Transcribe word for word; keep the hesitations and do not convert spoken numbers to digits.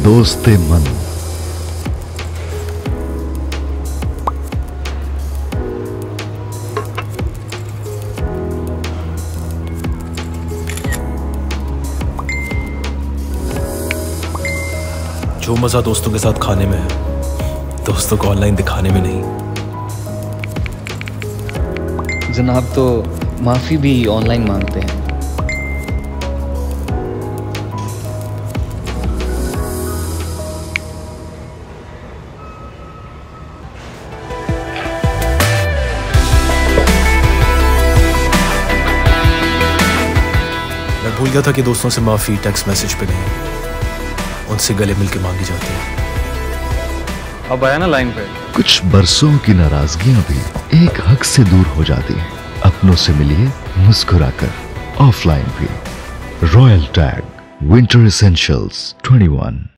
दोस्ते मन। जो मजा दोस्तों के साथ खाने में है, दोस्तों को ऑनलाइन दिखाने में नहीं। जनाब तो माफी भी ऑनलाइन मांगते हैं। मैं भूल गया था कि दोस्तों से माफी टेक्स्ट मैसेज पे नहीं, उनसे गले मिलके मांगी जाती है। अब आया ना लाइन पे। कुछ बरसों की नाराजगियां भी एक हक से दूर हो जाती हैं। अपनों से मिलिए मुस्कुराकर, ऑफलाइन भी। रॉयल टैग विंटर एसेंशियल्स इक्कीस।